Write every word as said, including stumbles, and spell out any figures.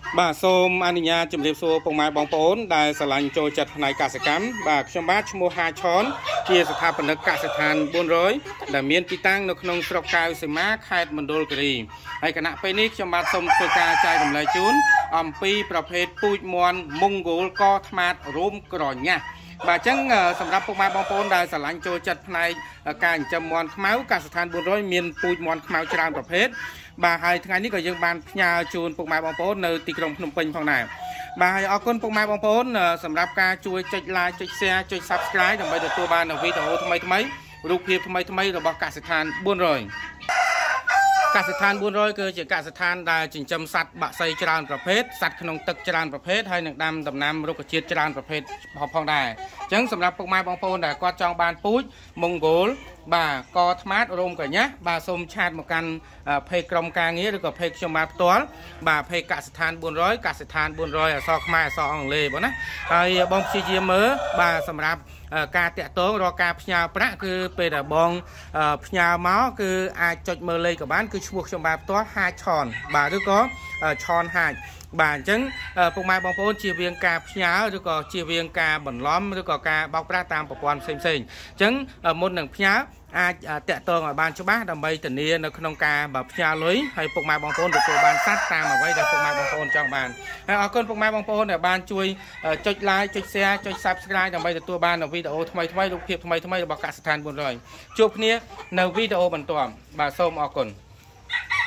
បាទសូមអនុញ្ញាតជម្រាបសួរពុកម៉ែបងប្អូនដែលស្រឡាញ់ចូលចិត្តផ្នែកកសិកម្មបាទខ្ញុំបាទឈ្មោះហាឆនជាស្ថាបនិកកសិដ្ឋានបួនរយដែលមានទីតាំងនៅក្នុងស្រុកកៅសីមាខេត្តមណ្ឌលគិរីហើយគណៈពេលនេះខ្ញុំបាទសូមធ្វើការចែករំលែកជូនអំពីប្រភេទពូជមាន់មង្ហ្គោលកថ្មាតរោមក្រញាស់បាទអញ្ចឹងសម្រាប់ពុកម៉ែបងប្អូនដែលស្រឡាញ់ចូលចិត្តផ្នែកការចិញ្ចឹមមាន់ខ្មៅកសិដ្ឋានបួនរយមានពូជមាន់ខ្មៅច្រើនប្រភេទបាទហើយថ្ងៃនេះក៏យើងបានផ្ញើជូនពុកម៉ែបងប្អូននៅទីក្រុងភ្នំពេញផងដែរបាទហើយអរគុណពុកម៉ែបងប្អូនសម្រាប់ការជួយចុច like ចុច share ចុច subscribe ដើម្បីទទួលបាននូវវីដេអូថ្មីថ្មីរូបភាពថ្មីថ្មីរបស់កសិដ្ឋានបួនរយកសិដ្ឋានបួនរយគឺជាកសិដ្ឋានដែលចិញ្ចឹមសត្វបក្សីច្រើនប្រភេទសត្វក្នុងទឹកច្រើនប្រភេទហើយនឹងដាំដំណាំរុក្ខជាតិច្រើនប្រភេទផងដែរអញ្ចឹងសម្រាប់ពុកម៉ែបងប្អូនដែលគាត់ចង់បានពូជមង្ហ្គោលបាទកថ្មាតរោមកញ្ញាបាទសូមឆាតមកកាន់เพจក្រុមការងារឬក៏เพจខ្ញុំបាទផ្ទាល់បាទเพจកសិដ្ឋានបួនរយកសិដ្ឋានបួនរយអក្សរខ្មែរអក្សរអង់គ្លេសបងណាហើយបងព្យាយាមមើលបាទសម្រាប់ការតាក់ទងរកការផ្ញើប្រាក់គឺពេលដែលបងផ្ញើមកគឺអាចចុចមើលលេខក៏បានគឺឈ្មោះខ្ញុំបាទផ្ទាល់ហាឆនបាទឬក៏ឆនហាចបាទអញ្ចឹងពុកម៉ែបងប្អូនជៀសវាងការផ្ញើឬក៏ជៀសវាងការបន្លំឬក៏ការបោកប្រាស់តាមប្រព័ន្ធផ្សេងផ្សេងអញ្ចឹងមុននឹងផ្ញើអាចតាក់ទងឲ្យបានច្បាស់ដើម្បីធានានៅក្នុងការបើផ្ញើលុយហើយពុកម៉ែបងប្អូនទទួលបានសត្វតាមអ្វីដែលពុកម៉ែបងប្អូនចង់បានហើយអរគុណពុកម៉ែបងប្អូនដែលបានជួយចុច like ចុច share ចុច subscribe ដើម្បីទទួលបាននូវវីដេអូថ្មីថ្មីរូបភាពថ្មីថ្មីរបស់កសិដ្ឋានបួនរយជួបគ្នានៅវីដេអូបន្ទាប់បាទសូមអរគុណ